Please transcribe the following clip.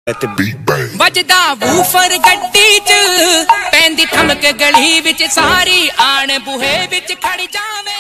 ਵੱਜਦਾ ਵੂਫਰ ਗੱਡੀ ਚ ਪੈਂਦੀ ਠਮਕ ਗਲੀ ਵਿੱਚ ਸਾਰੀ ਆਣ ਬੂਹੇ ਵਿੱਚ ਖੜ ਜਾਵੇ।